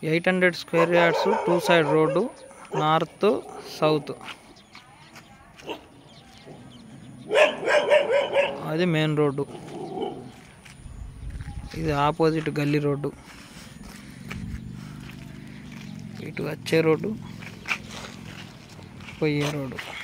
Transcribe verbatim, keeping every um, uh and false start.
Eight hundred square yards, two side road, north south. అది main road, ఇది opposite గల్లీ road. ఇటు వచ్చే రోడ్డు, పోయే రోడ్డు.